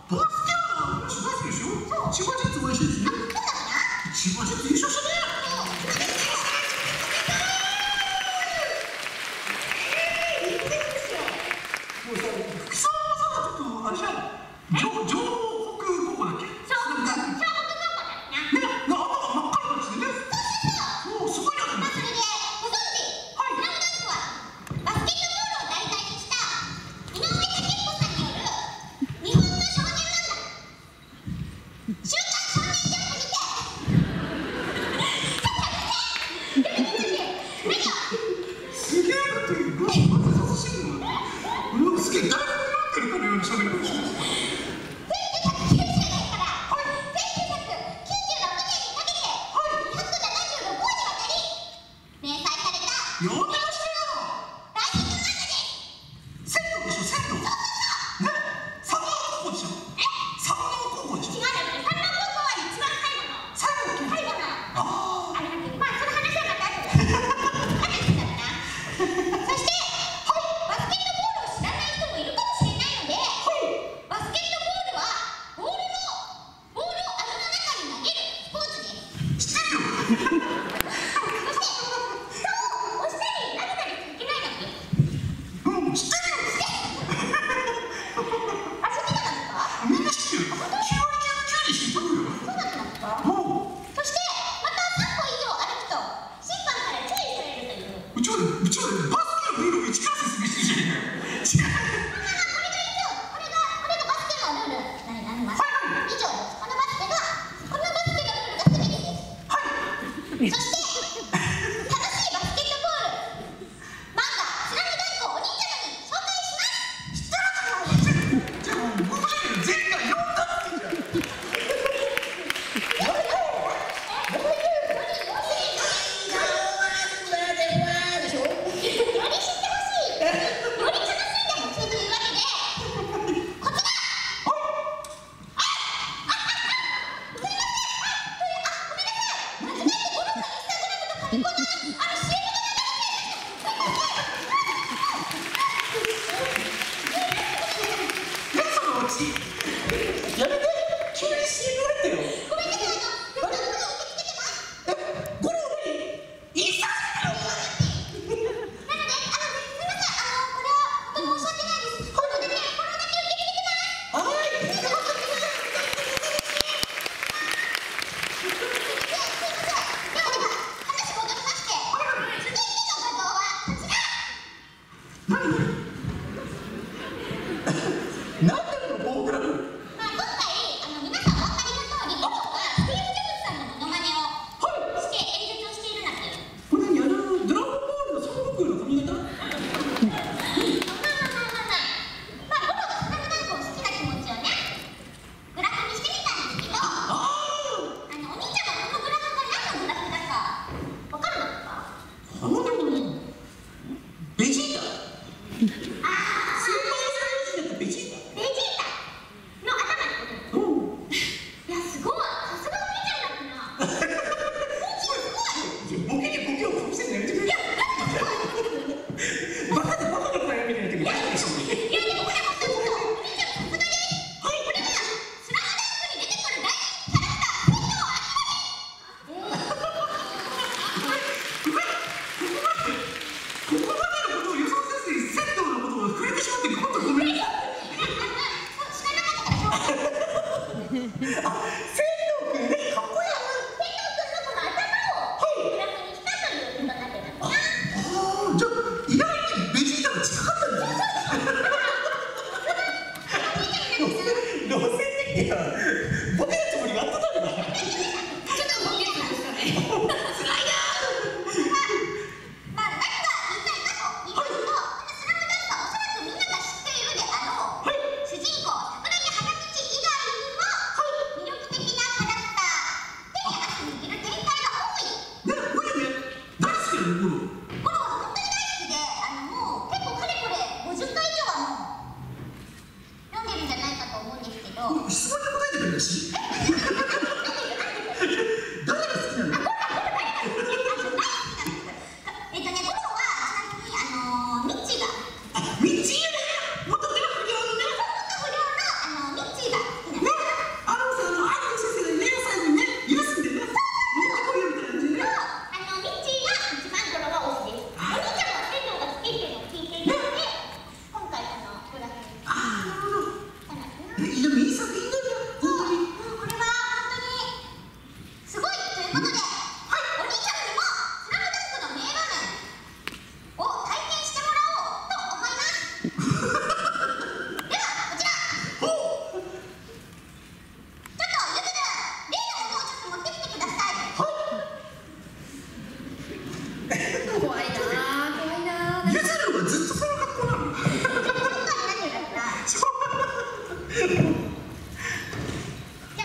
バスケは大好きですよ。千葉ジェッツ応援してるんですよ。千葉ジェッツ優勝したね。もうさ、福沢もさ、ちょっとあれじゃん。城北高校だっけ？ そう、城北高校だよな。 ね、真っ赤な感じでね。そう、すごいな。 まあそれでご存知、スラムダンクはバスケットボールを題材にした井上武彦さんによる日本の少年漫画「週刊少年ジャンプ」にてすげえだって、まずさせてるのうわ、すげえ、誰も読んでるかのように喋るかもしれない。 1990年から1996年にかけて276話にわたり連載された読んでましたよ。 大ヒット漫画です。 銭湯でしょ、銭湯。ね、三能高校でしょ。三能高校でしょ。 違うんだけど、三能高校は一番最後のああれだけど、まあその話はまた後で後でだな。そして、バスケットボールを知らない人もいるかもしれないので、バスケットボールはボールを網の中に投げるスポーツです。 知ってるよ。 そして人を押したり投げたりしちゃいけないんだっけ？ うん、知ってるよ。 あ、知ってたんですか？ みんな知ってるよ。9割9分9厘知ってるよ。 そうだったんですか？ もそしてまた3歩以上歩くと審判から注意されるという。 う、うちはね、バスケのルールを一から説明してるじゃん。違う。 これがバスケのルール。以上です。このバスケのルールが全てです。そして楽しいバスケットボール漫画「スラムダンク」をお兄ちゃまに紹介します。 知ってるじゃん。じゃあもう僕じゃねえよ、前回読んだって言うんじゃん。 より知ってほしい、より楽しんでほしいというわけで、こちらごめんなさい、間違えてゴロッとインスタグラムとファミコンのCMが流れて何そのオチ。やめて。急に CM 入ってよ。 ごめんなさい、ゴロッと受け付けてます。 ゴロ何？いいさ。 なので、すみません、これは本当に申し訳ないです。これだけ受け付けてます。 はい。 すいません。では話戻りまして、続いての画像はこちら。 何だろう、棒グラフ。 まあ今回皆さんお分かりの通り、僕はスティーブ・ジョブズさんのモノマネをして演説をしているんだけど、 これ何、ドラゴンボールの孫悟空の髪型？ まあゴロがスラムダンクを好きな気持ちをね、グラフにしてみたんですけど、お兄ちゃんはこのグラフが何のグラフだか分かるのですか？ ベジータ。スーパーあサイヤ人だったベジータ。 ベジータの頭ってこと？ うん。 いやすごい、さすがお兄ちゃんだったな。 ボケにボケをかぶせるのやめてくれ。バカでバカな子やめてないとき大丈夫でしょ。 いやでもこれ本当にお兄ちゃんさすがです。これがスラムダンクに出てくる大人気キャラクター、仙道ここまでのことを予想せずに銭湯のことを触れてしまって本当ごめんなさい。 知らなかったからしょうがない。 銭湯くんね、かっこいい。 仙道君のこの頭をグラフにしたということになってたんですな。 じゃあ意外にベジータが近かったんだよ。路線的にはボケのつもりがあったんだけど。 ちょっとボケてましたね。 スライダー。まあ何が言いたいかと言いますと、このスラムダンクはおそらくみんなが知っているであろう、主人公桜木花道以外にも魅力的なキャラクター、手に汗握る展開が多い。 ね、多いよね。大好きなの、 ゴロは本当に大好きで、もう結構かれこれ50回以上はもう読んでるんじゃないかと思うんですけど、 質問に答えてくれるし。誰が好きなの？ ゴロはちなみにミッチーがミッチーね。元不良のね。 元不良のミッチーが好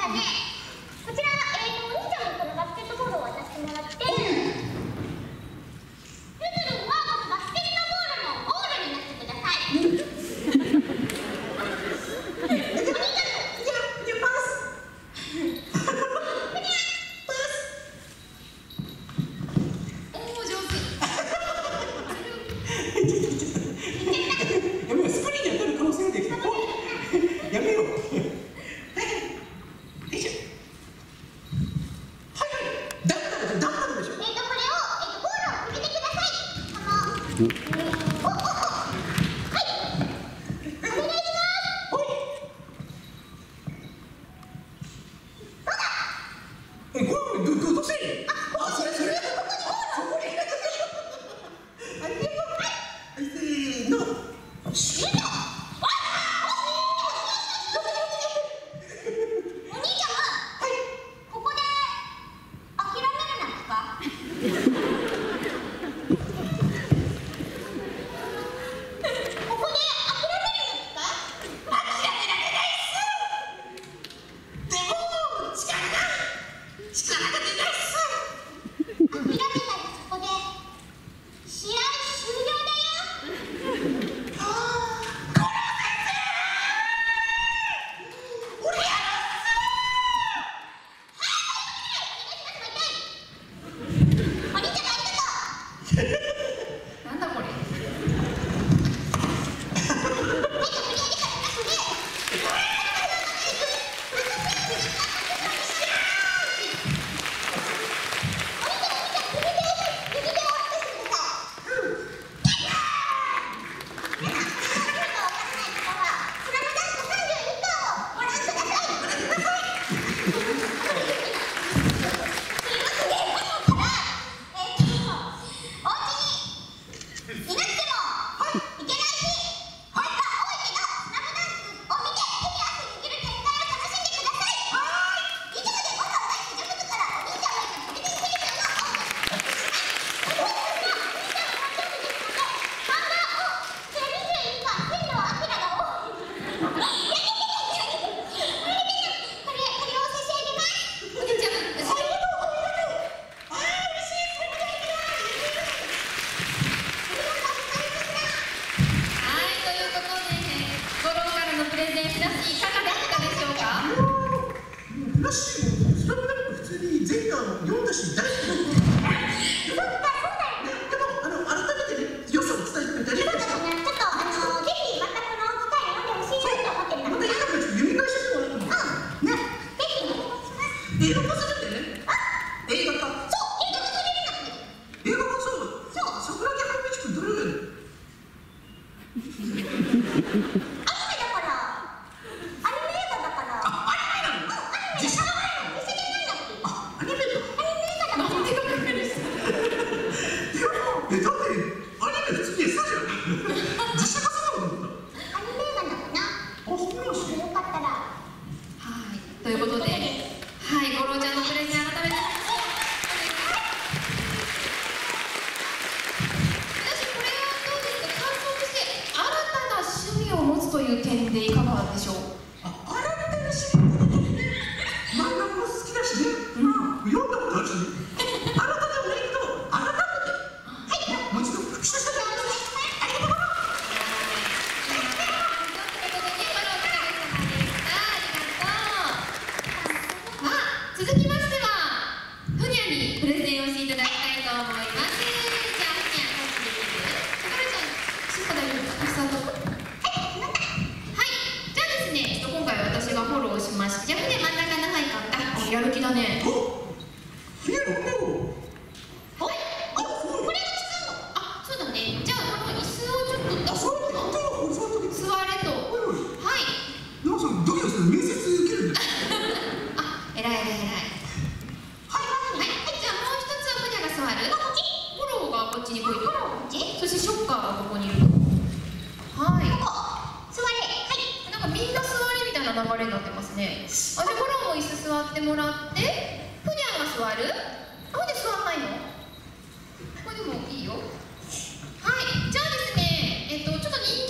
あね、こちら、お兄ちゃんもこのバスケットボールを渡してもらって、ゆずるんはこのバスケットボールのゴールになってください。お兄ちゃん、じゃあパス。 おお、上手。 やめよう、スプリンに当たる可能性が出てきた。やめよう。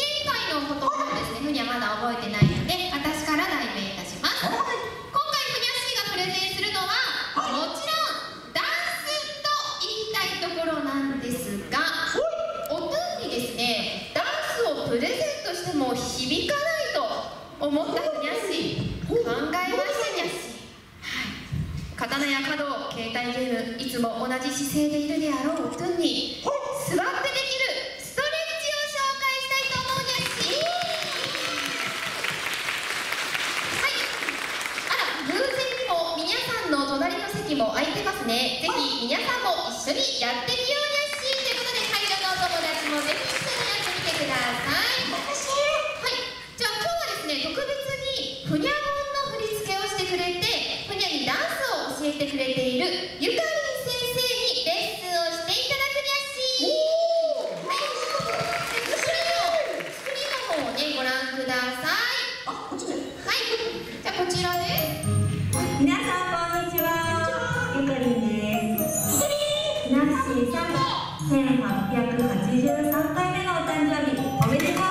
ふにゃまだ覚えてないので私から代弁いたします。今回ふにゃ魚や角、携帯ゲーム、いつも同じ姿勢でいるであろうトゥンに座ってできるストレッチを紹介したいと思うんです。はい、あら、偶然にも皆さんの隣の席も空いてますね。ぜひ皆さんも一緒にやってみようやしということで、会場のお友達もぜひ一緒にやってみてください。はい、じゃあ今日はですね、特別にふにゃもんの振り付けをしてくれて、ふにゃにダンスを教えてくれているゆかりん先生にレッスンをしていただくにゃっしー。はい、スクリーンの方をね、ご覧ください。 あ、こっちね。 はい、じゃあこちらです。 皆さんこんにちは、ゆかりんです。ナッシーさん、1883回目のお誕生日おめでとうございます。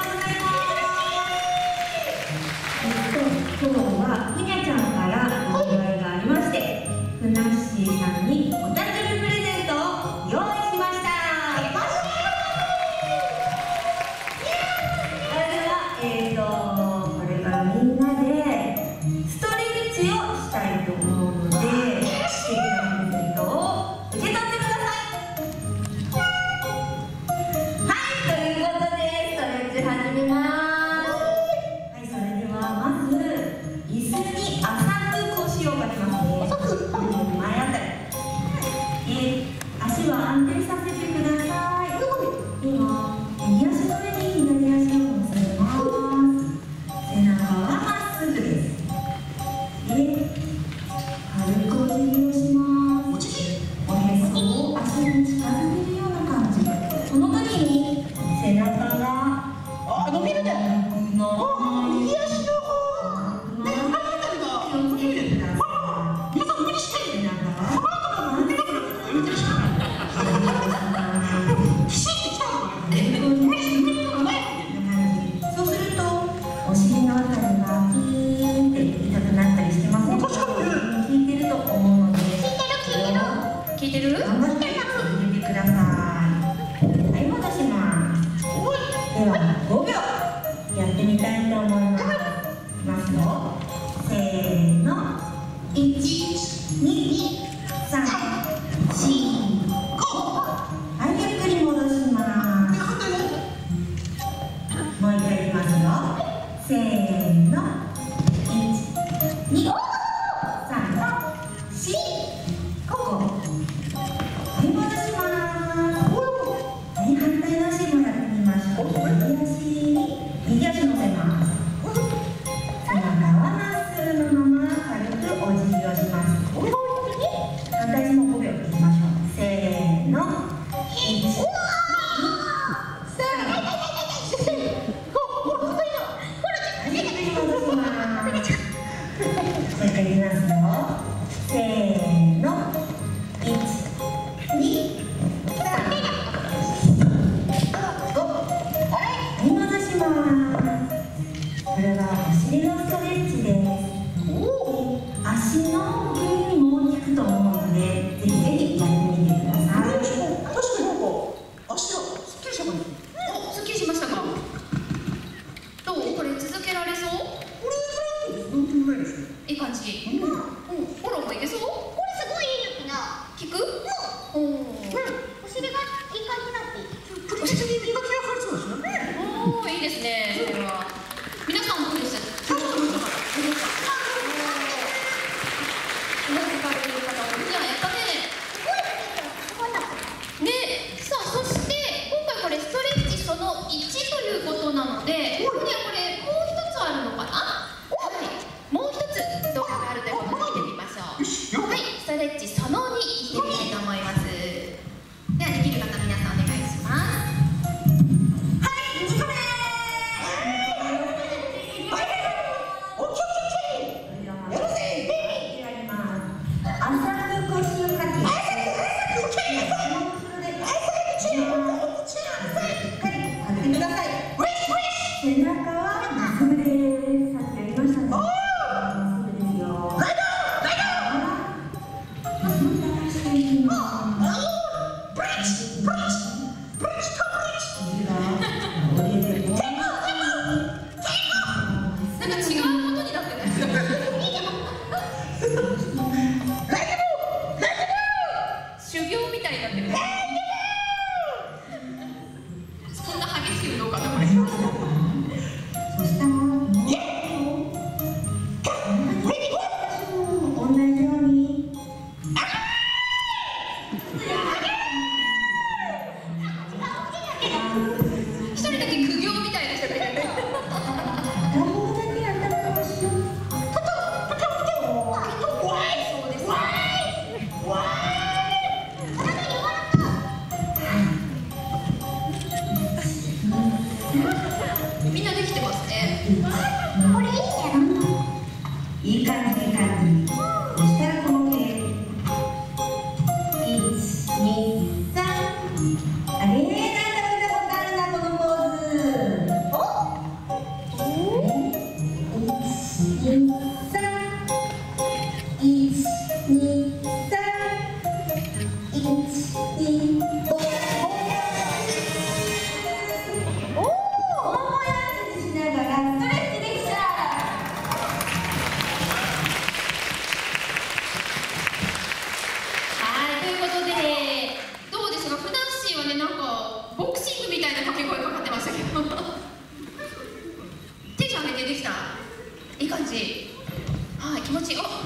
今日はふにゃちゃんからお祝いがありまして、ふなっしーさんにお誕生日プレゼントを用意しました。それではこれからみんなでストレッチをしたいと思うので、素敵なプレゼントを受け取ってください。はい、ということでストレッチ始めます。はい、それではまず椅子に浅く腰をかけますね。前あたり。足は安定させてください。今、右足の上に左足を乗せます。背中はまっすぐです。軽くお辞儀をします。おへそを足に近づけるような感じ。この時に背中が伸びるね。 右足の方。気をつけてください。 皆さん無理して。 背中がそうするとお尻のあたりがキーンって痛くなったりしてませんか？聞いてると思うので、 聞いてる？ 頑張って入れてください。はい、戻します。では5秒やってみたいと思います。いきますよ。せーの。1、2、3、4、5。はい、ゆっくり戻します。もう一回いきますよ。せーの。1、2、3、4、5。はい、戻します。はい、反対の足もやってみましょう。右足乗せます。背中はまっすぐのまま軽くお辞儀をします。反対足も5秒いきましょう。せーの。1、2、3、4。ゆっくり戻します。もう一回いきますよ。せーの。1、2、3、5。はい、戻します。これはお尻のストレッチです。足の上にも効くと思うので、ぜひぜひやってみてください。 確かになんか足がすっきりした感じ。 お、すっきりしましたか？どう？これ続けられそう？ これなんともないですね。 いい感じ。うん、フォローもいけそう？ これすごいいいよな。 聞く？おお。 お尻がいい感じになっていい。 お尻に磨きがかかりそうですね。 おお、いいですね。それは。皆さんどうです？動かされる方多い。じゃあやったね。ね、さあそして今回これストレッチその1ということなので、これもう一つあるのかな？はい、もう一つ動画があるということで見てみましょう。はい、ストレッチその2いってみたいと思います。ではできる方皆さんお願いします。 背中はまっすぐです。さっきやりましたね。まっすぐですよ。反対足に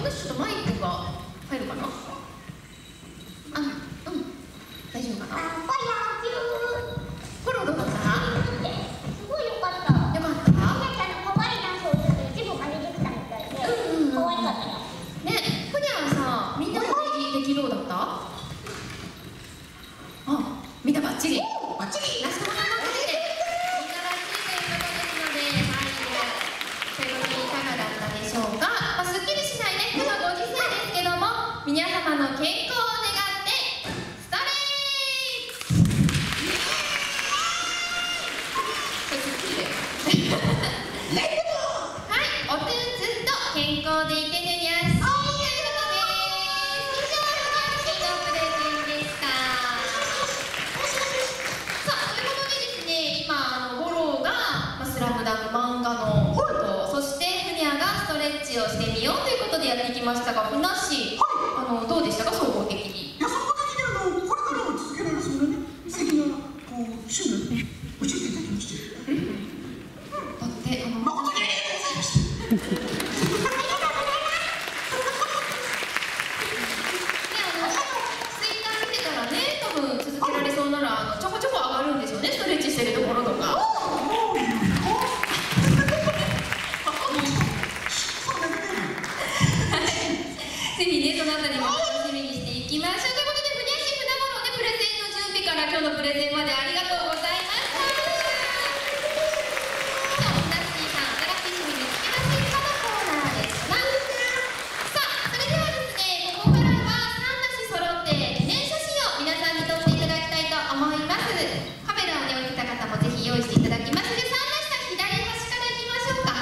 私ちょっとマイクが入るかな。あ、うん、大丈夫かな。コロどうだった？ すごいよかった。 よかった。 みなちゃんの可愛いダンスをちょっと一部真似できたみたいで、可愛かったよ。 ね、ふにゃんさ、みんなのできるどうだった？あ、みんなバッチリ。 バッチリ。 ラストマンのことで、みんなバッチリということですので、はい、ということでいかがだったでしょうか。まあ、すっきりしないね、このご時世ですけども、皆様の健康を願ってストレッチ。これすっきりだよ。はい、おつんずっと健康でいてねにゃっしー。ということで、以上、ふにゃっしーのプレゼンでした。さあ、ということでですね、今五郎が、スラムダンク漫画のこと、そしてふにゃがストレッチをしてみようということでやってきましたが、ふなっしー、どうでしたか、総合的に。 いや、総合的にこれからも続けられそうなね、素敵な趣味をね、教えていただきまして。 だって、 誠にありがとうございました。 ツイッター見てたらね、多分続けられそうならちょこちょこ上がるんでしょうね、ストレッチしてるところとか。ぜひね、そのあたりも楽しみにしていきましょう。ということで、ふにゃっしー、ふなごろうでプレゼンの準備から今日のプレゼンまでありがとうございました。ふなっしーさん、新しい趣味見つけませんかのコーナーですな。さあ、それではですね、ここからは3なし揃って記念写真を皆さんに撮っていただきたいと思います。カメラをね、置いた方もぜひ用意していただきますので、3なしさん、左端からいきましょうか。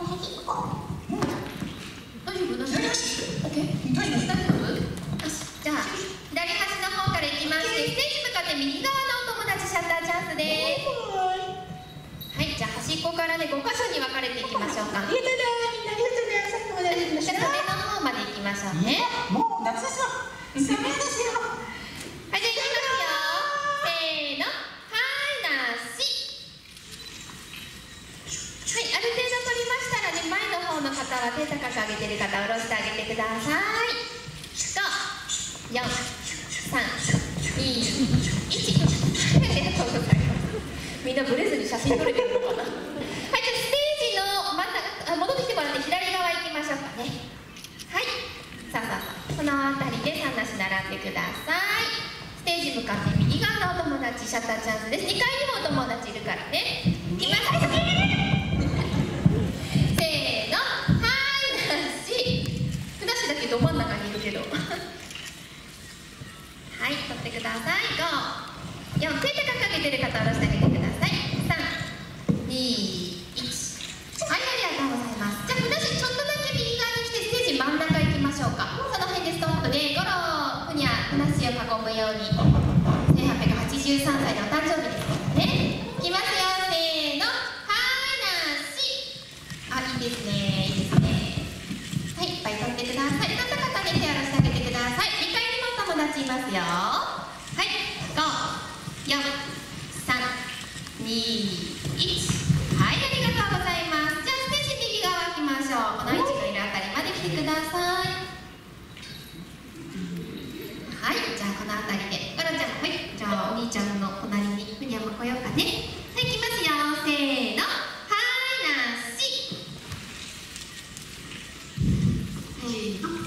大丈夫？大丈夫？ OK？ 大丈夫？よし、じゃあ左端の方からいきまして、ステージ向かって右側のお友達シャッターチャンスです。はい、じゃあ端っこからね、5箇所に分かれていきましょうか。 ありがとうね、みんなありがとうね、さっきまでありがとうございました。 じゃあ袖の方まで行きましょうね。 もう夏ですよ。寒いですよ。 はい、じゃあいきますよ。せーの、はい、なし。はい、ある程度取りましたらね、前の方の方は手高く上げてる方、下ろしてあげてください。5、4、3、2、1。ありがとうございます。みんなブレずに写真撮れてるのかな。はい、じゃあステージの真ん中、戻ってきてもらって左側行きましょうかね。はい、さあ、この辺りで3なし並んでください。ステージ向かって右側のお友達、シャッターチャンスです。2階にもお友達いるからね。いきます。せーの、はいなし。ふなっしーだけど真ん中にいるけど。はい、撮ってください。5、4、手高く上げてる方、下ろしてあげてください。3、2、1。はい、ありがとうございます。じゃあ、ふなっしー、ちょっとだけ右側に来て、ステージ真ん中行きましょうか。その辺でストップで、ゴロふにゃ、ふなっしーを囲むように、1883歳のお誕生日ですからね。いきますよ、せーの、はいなし。あ、いいですね、いいですね。はい、いっぱい撮ってください。なんとかね、手を下ろしてあげてください。2階にもお友達いますよ。はい、5、4、3、2、1。はい、ありがとうございます。じゃあ、ステージ右側行きましょう。この位置がいるあたりまで来てください。はい、じゃあこの辺りで、ゴロちゃん、はい、じゃあお兄ちゃんの隣にふにゃも来ようかね。はい、いきますよ、せーの、はいなし。せーの、はい、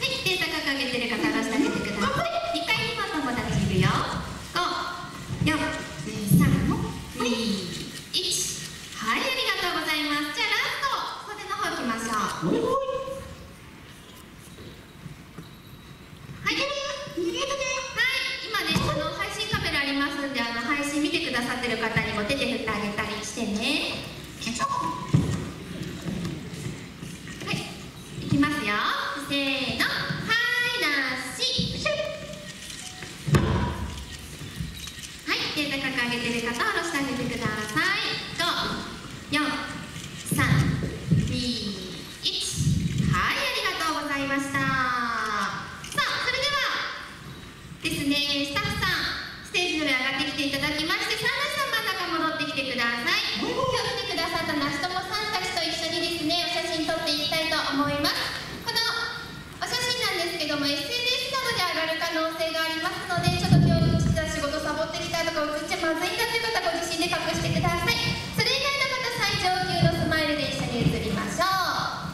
手高く上げてる方、下ろしてあげてください。2階にもお友達いるよ。5、4、3、2、1。はい、ありがとうございます。じゃあラスト、袖の方行きましょう。はい、今ね、配信カメラありますんで、配信見てくださってるまずいんだという方はご自身で隠してください。それ以外の方、最上級のスマイルで一緒に写りましょう。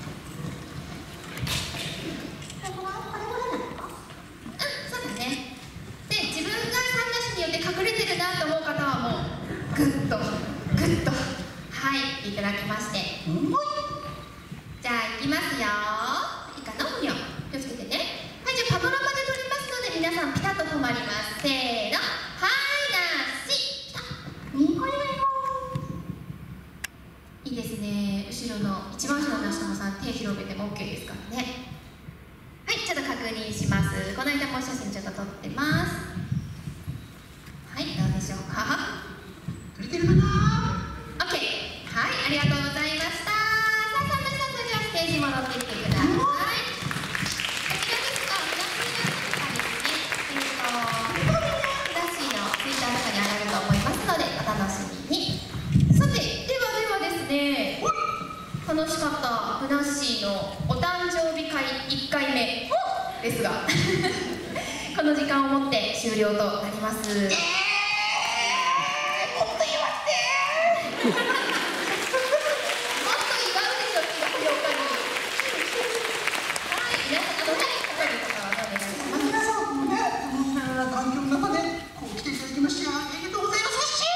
そうだね。で、自分がサンダシによって隠れてるなと思う方はもうグッとグッとはいいただきまして、じゃあいきますよ。いいかな、にょ気をつけてね。はい、じゃあパノラマで撮りますので皆さんピタッと止まります。せーの、はいなしいいですね。後ろの一番後ろの下野さん、手広げても OK ですからね。はい、ちょっと確認します。この間もお写真ちょっと撮ってます。はい、どうでしょうか。 撮れてるかな。 OK、 はい、ありがとうございました。さあ、サンダシさん、それではステージ戻ってきてください。こちらですか、フラッシュのツイッターとかに上がると思いますのでお楽しみに。さて、ではですね、楽しかったふなっしーのお誕生日会1回目ですがこの時間をもって終了となります。もっと言わせてもっと言うでしょ、記録に。はい、皆さん、他に方はどうお願いします。 皆さんもね、こんな環境の中でこう来ていただきましてありがとうございますし、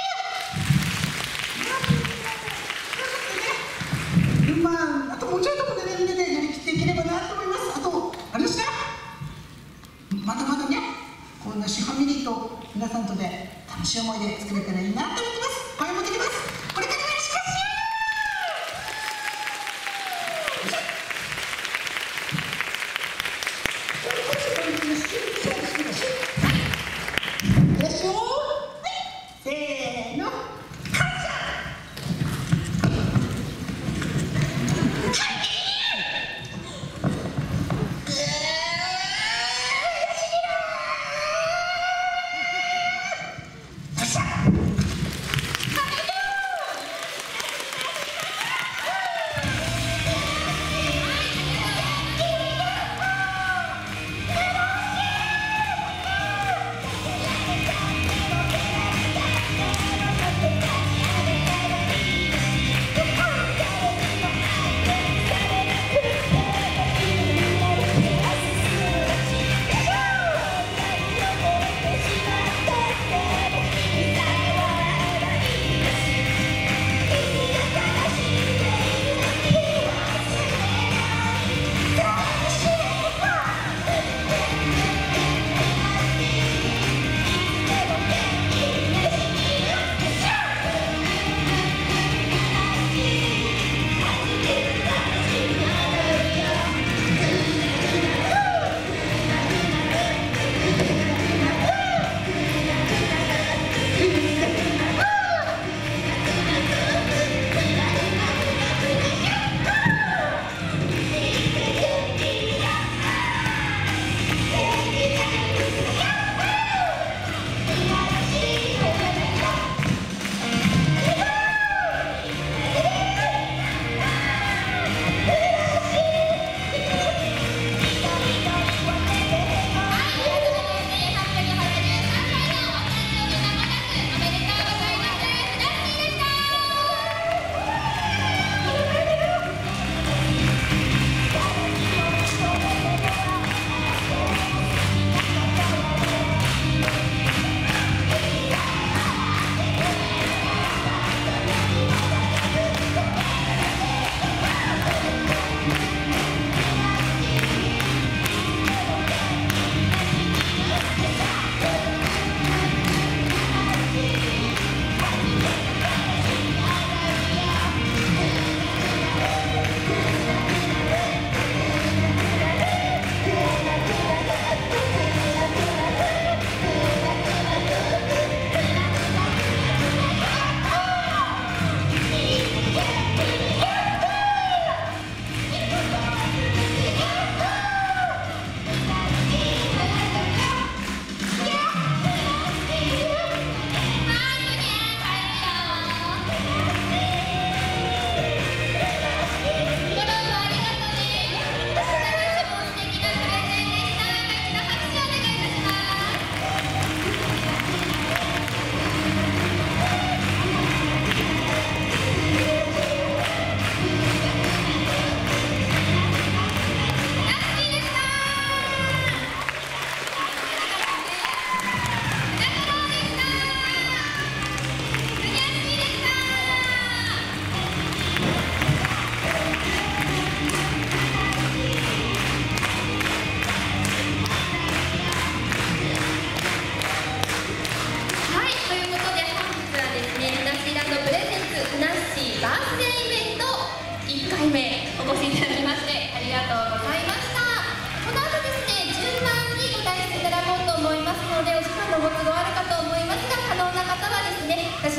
まあ、あともうちょいところでみんなでやりきっていければなと思います。あと、あれですね、まだまだね、こんなシファミリーと皆さんとで楽しい思い出作れたらいいなと思ってます。応援もできます。これからもよろしくせーの、感謝。よっしゃ。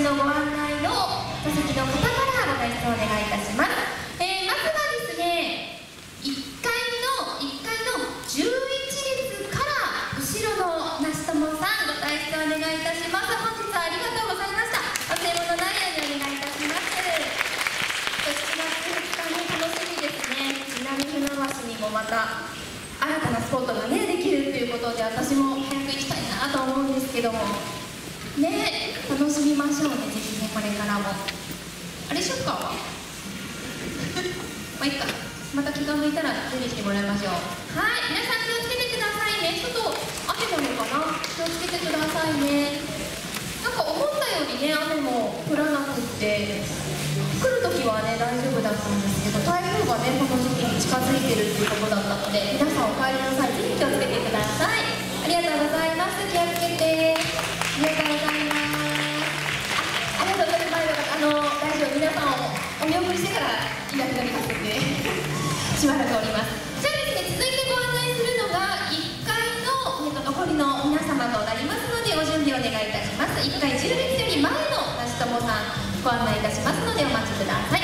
しのご案内の座席の方からご退出をお願いいたします。まずはですね、1階の11列から後ろのなしともさんご退出をお願いいたします。本日はありがとうございました。忘れ物ないようにお願いいたします。7月2日ね、楽しみですね。南船橋にもまた新たなスポットがねできるということで、私も早く行きたいなと思うんですけどもね、楽しみましょうね、ぜひね、これからも。あれショッカーはまあいいか、また気が向いたら手にしてもらいましょう。はい、皆さん気をつけてくださいね。ちょっと雨なのかな、気をつけてくださいね。なんか思ったよりね、雨も降らなくって来る時はね大丈夫だったんですけど、台風がねこの時期に近づいてるっていうことだったので、皆さんお帰りの際ぜひ気をつけてください。ありがとうございます。気をつけて。ありがとうございます。ありがとうございます。大丈夫、皆さんをお見送りしてからいなくなりますんでしばらくおります。じゃあですね、続いてご案内するのが1階の、残りの皆様となりますので、ご準備お願いいたします。1階10列より前のなしともさんご案内いたしますのでお待ちください。